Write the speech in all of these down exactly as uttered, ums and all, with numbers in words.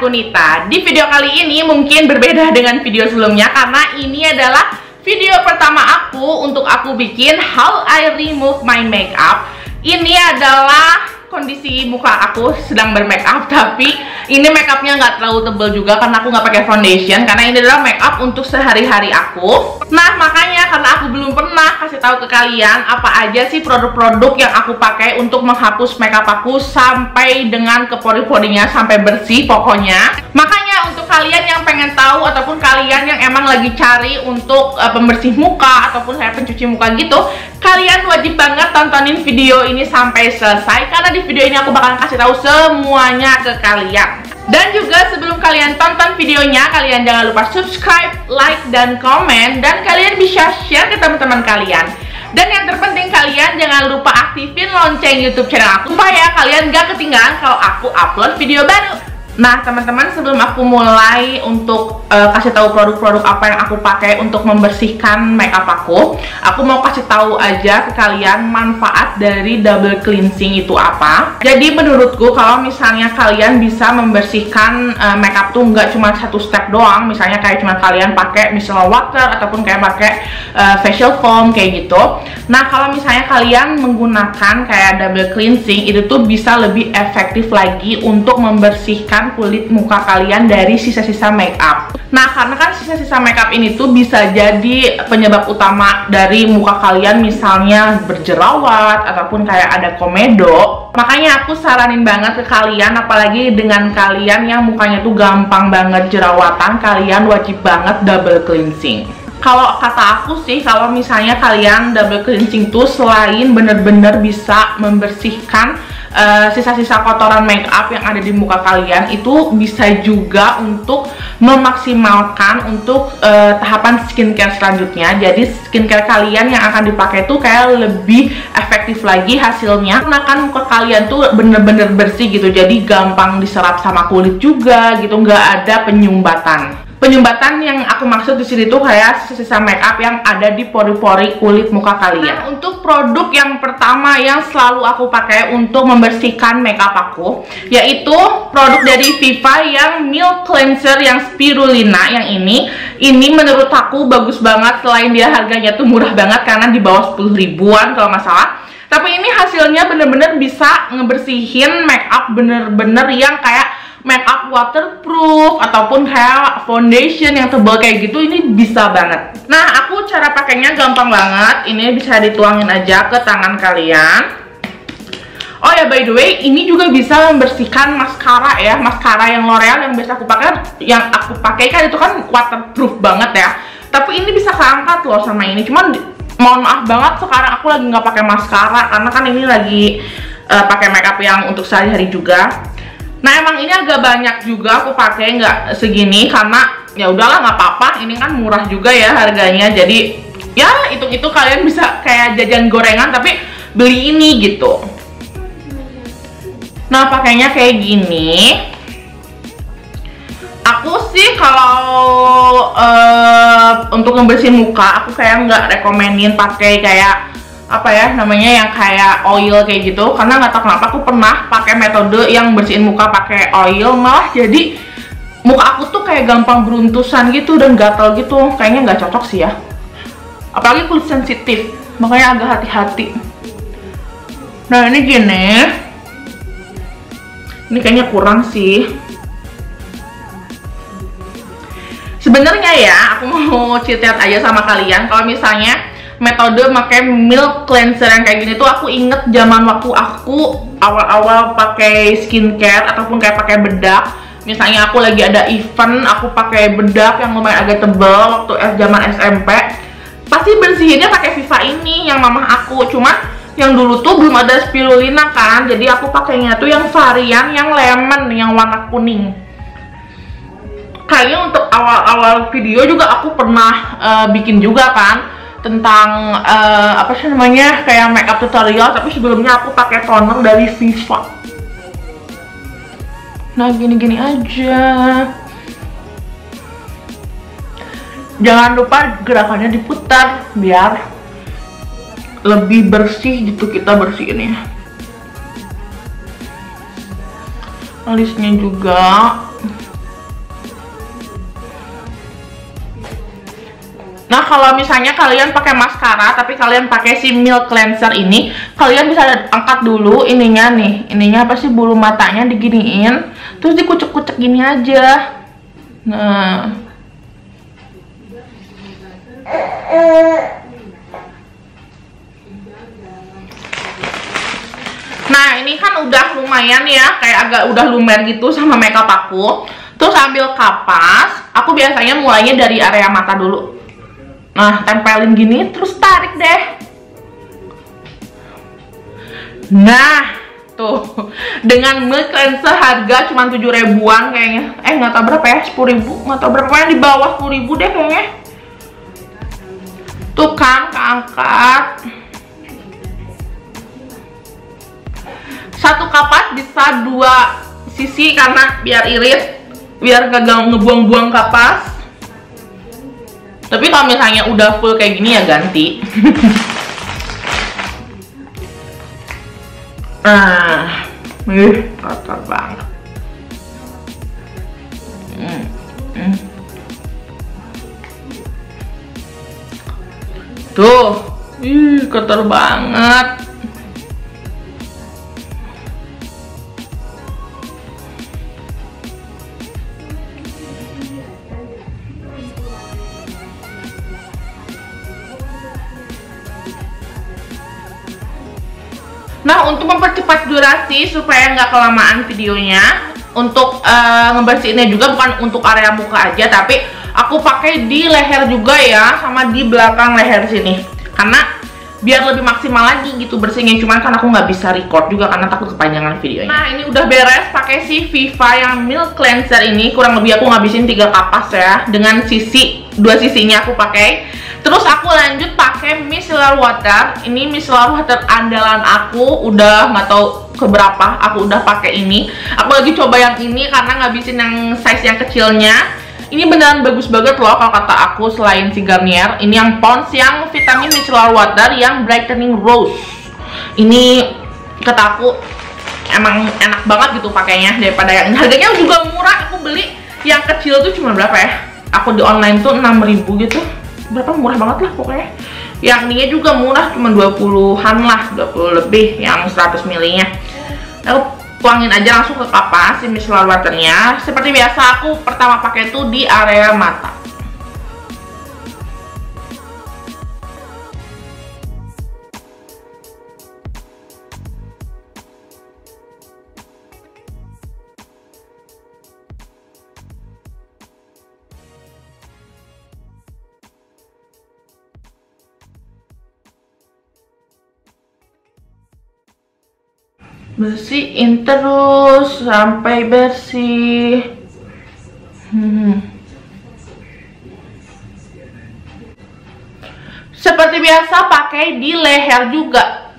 aku Nita. Di video kali ini mungkin berbeda dengan video sebelumnya karena ini adalah video pertama aku untuk aku bikin how I remove my makeup. Ini adalah kondisi muka aku sedang bermakeup, tapi ini makeupnya nggak terlalu tebal juga karena aku nggak pakai foundation, karena ini adalah makeup untuk sehari-hari aku. Nah makanya karena aku belum pernah kasih tahu ke kalian apa aja sih produk-produk yang aku pakai untuk menghapus makeup aku sampai dengan ke pori-porinya sampai bersih pokoknya. Makanya untuk kalian yang pengen tahu ataupun kalian yang emang lagi cari untuk uh, pembersih muka ataupun kayak pencuci muka gitu, kalian wajib banget tontonin video ini sampai selesai karena di video ini aku bakalan kasih tahu semuanya ke kalian. Dan juga sebelum kalian tonton videonya, kalian jangan lupa subscribe, like, dan komen, dan kalian bisa share ke teman-teman kalian. Dan yang terpenting kalian jangan lupa aktifin lonceng YouTube channel aku supaya kalian gak ketinggalan kalau aku upload video baru. Nah teman-teman, sebelum aku mulai untuk uh, kasih tahu produk-produk apa yang aku pakai untuk membersihkan makeup aku, aku mau kasih tahu aja ke kalian manfaat dari double cleansing itu apa. Jadi menurutku kalau misalnya kalian bisa membersihkan uh, makeup tuh nggak cuma satu step doang, misalnya kayak cuma kalian pakai micellar water ataupun kayak pakai uh, facial foam kayak gitu. Nah kalau misalnya kalian menggunakan kayak double cleansing itu tuh bisa lebih efektif lagi untuk membersihkan kulit muka kalian dari sisa-sisa makeup. Nah karena kan sisa-sisa makeup ini tuh bisa jadi penyebab utama dari muka kalian misalnya berjerawat ataupun kayak ada komedo. Makanya aku saranin banget ke kalian, apalagi dengan kalian yang mukanya tuh gampang banget jerawatan, kalian wajib banget double cleansing. Kalau kata aku sih, kalau misalnya kalian double cleansing tuh selain bener-bener bisa membersihkan sisa-sisa uh, kotoran makeup yang ada di muka kalian, itu bisa juga untuk memaksimalkan untuk uh, tahapan skincare selanjutnya. Jadi skincare kalian yang akan dipakai tuh kayak lebih efektif lagi hasilnya, karena kan muka kalian tuh bener-bener bersih gitu, jadi gampang diserap sama kulit juga gitu, nggak ada penyumbatan. Penyumbatan yang aku maksud di sini tuh kayak sisa-sisa makeup yang ada di pori-pori kulit muka kalian. Nah, untuk produk yang pertama yang selalu aku pakai untuk membersihkan makeup aku, yaitu produk dari Viva yang Milk Cleanser yang Spirulina yang ini. Ini menurut aku bagus banget, selain dia harganya tuh murah banget karena di bawah sepuluh ribuan kalau nggak salah. Tapi ini hasilnya bener-bener bisa ngebersihin makeup bener-bener yang kayak makeup waterproof ataupun kayak foundation yang tebal kayak gitu, ini bisa banget. Nah aku cara pakainya gampang banget, ini bisa dituangin aja ke tangan kalian. Oh ya by the way, ini juga bisa membersihkan maskara ya, maskara yang L'Oreal yang biasa aku pakai, yang aku pakai kan itu kan waterproof banget ya. Tapi ini bisa keangkat loh sama ini, cuman mohon maaf banget sekarang aku lagi nggak pakai maskara karena kan ini lagi uh, pakai makeup yang untuk sehari-hari juga. Nah emang ini agak banyak juga aku pakai, nggak segini karena ya udahlah nggak apa-apa, ini kan murah juga ya harganya, jadi ya itu-itu kalian bisa kayak jajan gorengan tapi beli ini gitu. Nah pakainya kayak gini. Aku sih kalau uh, untuk ngebersihin muka aku kayak nggak rekomenin pakai kayak apa ya namanya yang kayak oil kayak gitu, karena nggak tahu kenapa aku pernah pakai metode yang bersihin muka pakai oil, malah jadi muka aku tuh kayak gampang beruntusan gitu dan gatal gitu, kayaknya nggak cocok sih ya, apalagi kulit sensitif, makanya agak hati-hati. Nah ini gini, ini kayaknya kurang sih. Sebenarnya ya aku mau cerita aja sama kalian, kalau misalnya metode pakai milk cleanser yang kayak gini tuh aku inget zaman waktu aku awal-awal pakai skincare ataupun kayak pakai bedak. Misalnya aku lagi ada event, aku pakai bedak yang lumayan agak tebal waktu zaman S M P. Pasti bersihinnya pakai Viva ini yang mamah aku. Cuma yang dulu tuh belum ada Spirulina kan, jadi aku pakainya tuh yang varian yang lemon yang warna kuning. Kayaknya untuk awal-awal video juga aku pernah uh, bikin juga kan tentang uh, apa sih namanya kayak makeup tutorial, tapi sebelumnya aku pakai toner dari Viva. Nah gini-gini aja, jangan lupa gerakannya diputar biar lebih bersih gitu kita bersihinnya. Alisnya juga kalau misalnya kalian pakai maskara tapi kalian pakai si milk cleanser ini, kalian bisa angkat dulu ininya nih, ininya apa sih, bulu matanya diginiin, terus dikucek-kucek gini aja. Nah, nah ini kan udah lumayan ya, kayak agak udah lumer gitu sama makeup aku. Terus ambil kapas, aku biasanya mulainya dari area mata dulu. Nah, tempelin gini, terus tarik deh. Nah, tuh, dengan milk cleanser harga cuma tujuh ribuan kayaknya. Eh, nggak tahu berapa ya, sepuluh ribu, nggak tahu berapa, yang di bawah sepuluh ribu deh kayaknya. Tuh kan, keangkat. Satu kapas bisa dua sisi karena biar irit, biar gak ngebuang-buang kapas. Tapi kalau misalnya udah full kayak gini ya ganti. Nah, ih, kotor banget. Hmm, hmm. Tuh, ih, kotor banget. Nah, untuk mempercepat durasi supaya nggak kelamaan videonya, untuk uh, ngebersihinnya juga bukan untuk area muka aja, tapi aku pakai di leher juga ya, sama di belakang leher sini, karena biar lebih maksimal lagi gitu bersihnya. Cuman kan aku nggak bisa record juga karena takut kepanjangan videonya. Nah, ini udah beres pakai si Viva yang milk cleanser ini. Kurang lebih aku ngabisin tiga kapas ya, dengan sisi dua sisinya aku pakai. Terus aku lanjut pakai micellar water. Ini micellar water andalan aku, udah nggak tahu keberapa aku udah pakai ini. Aku lagi coba yang ini karena ngabisin yang size yang kecilnya. Ini beneran bagus banget loh kalau kata aku, selain si Garnier. Ini yang Pond's yang vitamin micellar water yang brightening rose. Ini kata aku emang enak banget gitu pakainya daripada yang ini. Harganya juga murah. Aku beli yang kecil tuh cuma berapa ya? Aku di online tuh enam ribu gitu. Berapa, murah banget lah pokoknya. Yang ini juga murah, cuma dua puluhan lah, dua puluh lebih yang seratus mililiternya. Aku tuangin aja langsung ke kapas si micellar waternya. Seperti biasa aku pertama pakai itu di area mata. Bersihin terus sampai bersih. hmm. Seperti biasa pakai di leher juga.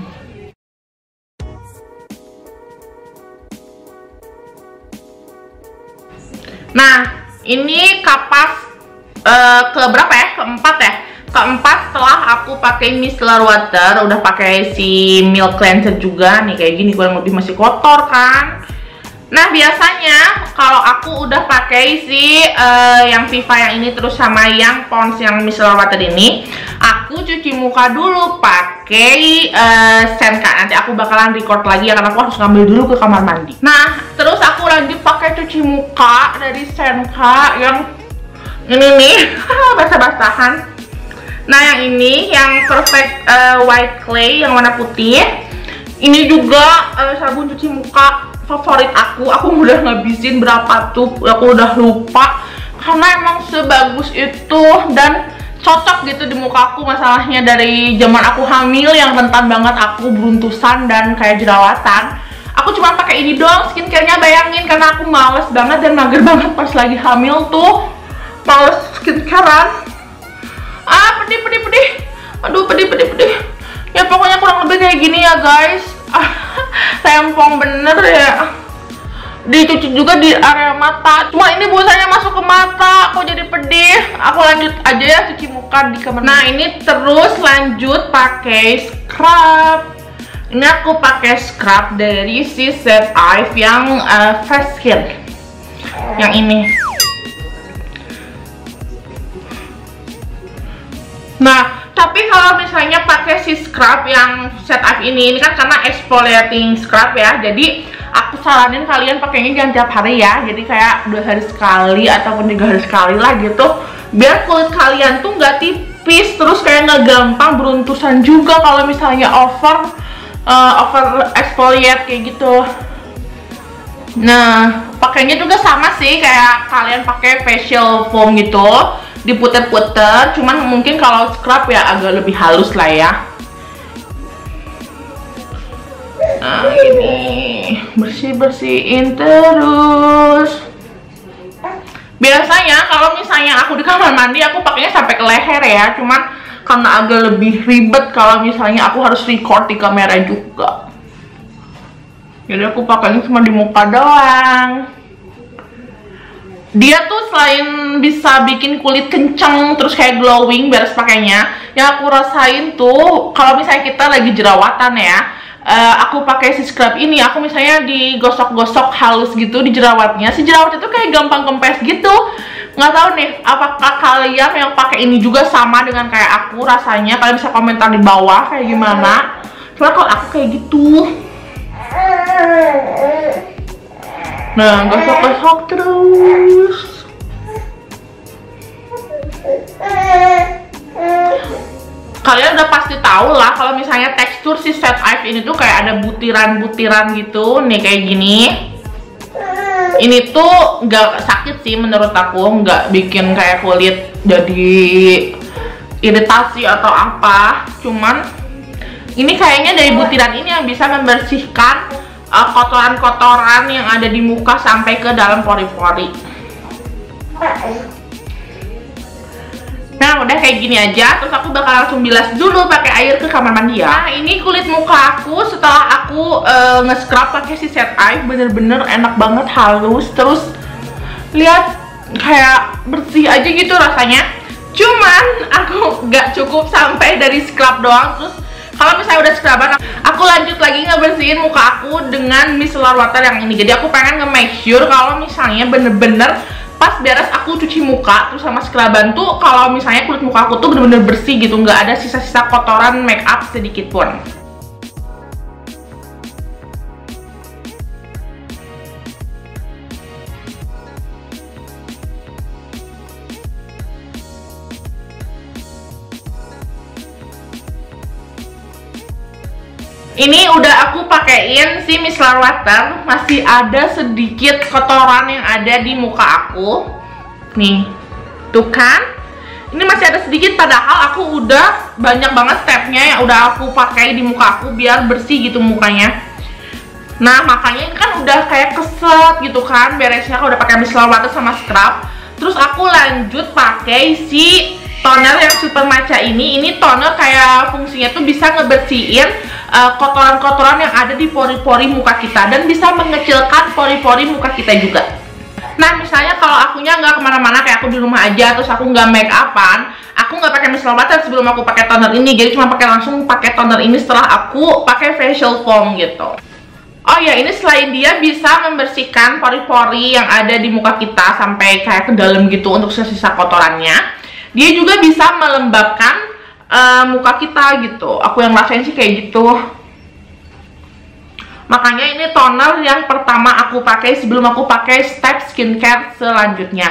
Nah, ini kapas uh, ke berapa ya? Keempat ya? Keempat setelah aku pakai micellar water, udah pakai si milk cleanser juga nih, kayak gini kurang lebih masih kotor kan. Nah, biasanya kalau aku udah pakai si uh, yang Viva yang ini terus sama yang Pond's yang micellar water ini, aku cuci muka dulu pakai uh, Senka. Nanti aku bakalan record lagi ya karena aku harus ngambil dulu ke kamar mandi. Nah, terus aku lanjut pakai cuci muka dari Senka yang ini nih, basah-basahan. Nah, yang ini yang perfect uh, white clay yang warna putih. Ini juga uh, sabun cuci muka favorit aku. Aku udah ngabisin berapa tuh, aku udah lupa. Karena emang sebagus itu dan cocok gitu di muka aku. Masalahnya dari zaman aku hamil yang rentan banget aku beruntusan dan kayak jerawatan. Aku cuma pakai ini doang skincare-nya, bayangin, karena aku males banget dan mager banget pas lagi hamil tuh. Males skincarean. Ah, pedih, pedih, pedih. Aduh, pedih, pedih, pedih. Ya pokoknya kurang lebih kayak gini ya guys. Ah, rempong bener ya. Dicuci juga di area mata. Cuma ini busanya masuk ke mata. Kok jadi pedih. Aku lanjut aja ya cuci muka di kamar. Nah, ini terus lanjut pakai scrub. Ini aku pakai scrub dari si Set Ive yang uh, Fresh Skin. Yang ini. Nah, tapi kalau misalnya pakai si scrub yang Set Ive ini, ini kan karena exfoliating scrub ya, jadi aku saranin kalian pakainya jangan tiap hari ya. Jadi kayak dua hari sekali ataupun tiga hari sekali lah gitu, biar kulit kalian tuh nggak tipis, terus kayak nggak gampang beruntusan juga kalau misalnya over uh, over exfoliate kayak gitu. Nah, pakainya juga sama sih kayak kalian pakai facial foam gitu, diputer-puter, cuman mungkin kalau scrub ya agak lebih halus lah ya. Nah, ini bersih-bersihin terus. Biasanya kalau misalnya aku di kamar mandi aku pakainya sampai ke leher ya, cuman karena agak lebih ribet kalau misalnya aku harus record di kamera juga, jadi aku pakainya cuma di muka doang. Dia tuh selain bisa bikin kulit kenceng terus kayak glowing beres pakainya, yang aku rasain tuh kalau misalnya kita lagi jerawatan ya, uh, aku pakai si scrub ini, aku misalnya digosok-gosok halus gitu di jerawatnya, si jerawatnya tuh kayak gampang kempes gitu. Nggak tahu nih apakah kalian yang pakai ini juga sama dengan kayak aku rasanya, kalian bisa komentar di bawah kayak gimana. Cuma kalau aku kayak gitu. Nah, gosok-gosok terus. Kalian udah pasti tahu lah kalau misalnya tekstur si Set Ive ini tuh kayak ada butiran-butiran gitu nih kayak gini. Ini tuh nggak sakit sih menurut aku, nggak bikin kayak kulit jadi iritasi atau apa. Cuman ini kayaknya dari butiran ini yang bisa membersihkan kotoran-kotoran uh, yang ada di muka sampai ke dalam pori-pori. Nah, udah kayak gini aja. Terus aku bakal langsung bilas dulu pakai air ke kamar mandi ya. Nah, ini kulit muka aku setelah aku uh, nge-scrub pakai si Set Ive, bener-bener enak banget, halus. Terus lihat kayak bersih aja gitu rasanya. Cuman aku nggak cukup sampai dari scrub doang. Terus kalau misalnya udah scruban, aku lanjut lagi ngebersihin muka aku dengan micellar water yang ini. Jadi aku pengen nge-make sure kalau misalnya bener-bener pas beres aku cuci muka terus sama scruban tuh, kalau misalnya kulit muka aku tuh bener-bener bersih gitu, nggak ada sisa-sisa kotoran make up sedikit pun. Ini udah aku pakein si micellar water, masih ada sedikit kotoran yang ada di muka aku. Nih, tuh kan? Ini masih ada sedikit, padahal aku udah banyak banget stepnya yang udah aku pakai di muka aku biar bersih gitu mukanya. Nah, makanya ini kan udah kayak keset gitu kan beresnya, aku udah pakai micellar water sama scrub. Terus aku lanjut pakai si toner yang super matcha ini. Ini toner kayak fungsinya tuh bisa ngebersihin kotoran-kotoran uh, yang ada di pori-pori muka kita dan bisa mengecilkan pori-pori muka kita juga. Nah, misalnya kalau akunya nggak kemana-mana, kayak aku di rumah aja, terus aku nggak make upan, aku nggak pakai micellar water sebelum aku pakai toner ini, jadi cuma pakai langsung pakai toner ini setelah aku pakai facial foam gitu. Oh ya, ini selain dia bisa membersihkan pori-pori yang ada di muka kita sampai kayak ke dalam gitu untuk sisa-sisa kotorannya, dia juga bisa melembabkan Uh, muka kita gitu. Aku yang rasain sih kayak gitu. Makanya ini toner yang pertama aku pakai sebelum aku pakai step skincare selanjutnya.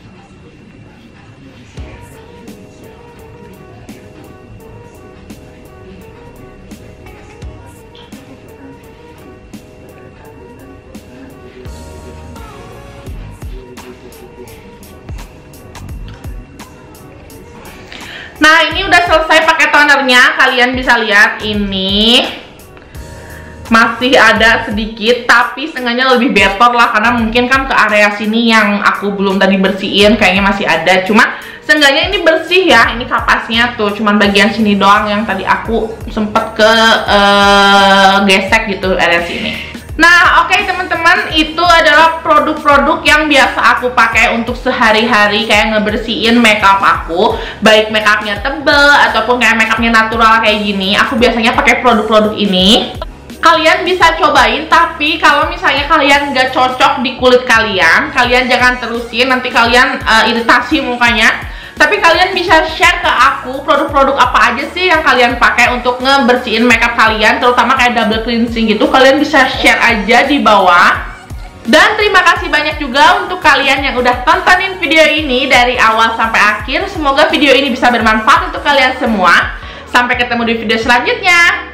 Nah, ini udah selesai pakai tonernya. Kalian bisa lihat ini masih ada sedikit, tapi setengahnya lebih better lah, karena mungkin kan ke area sini yang aku belum tadi bersihin kayaknya masih ada. Cuma seenggaknya ini bersih ya. Ini kapasnya tuh cuman bagian sini doang yang tadi aku sempet ke uh, gesek gitu area sini. Nah, oke okay, teman-teman, itu adalah produk-produk yang biasa aku pakai untuk sehari-hari kayak ngebersihin makeup aku, baik makeupnya tebel ataupun kayak makeupnya natural kayak gini. Aku biasanya pakai produk-produk ini. Kalian bisa cobain, tapi kalau misalnya kalian nggak cocok di kulit kalian, kalian jangan terusin, nanti kalian uh, iritasi mukanya. Tapi kalian bisa share ke aku aku produk-produk apa aja sih yang kalian pakai untuk ngebersihin makeup kalian, terutama kayak double cleansing gitu. Kalian bisa share aja di bawah. Dan terima kasih banyak juga untuk kalian yang udah tontonin video ini dari awal sampai akhir. Semoga video ini bisa bermanfaat untuk kalian semua. Sampai ketemu di video selanjutnya.